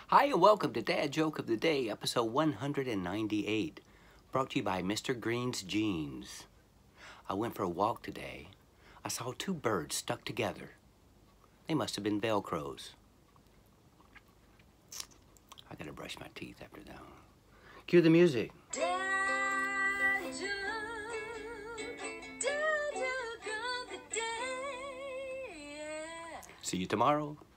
Hi and welcome to Dad Joke of the Day, episode 198, brought to you by Mr. Green's Jeans. I went for a walk today. I saw two birds stuck together. They must have been Velcros. I gotta brush my teeth after that one. Cue the music. Dad Joke of the Day. See you tomorrow.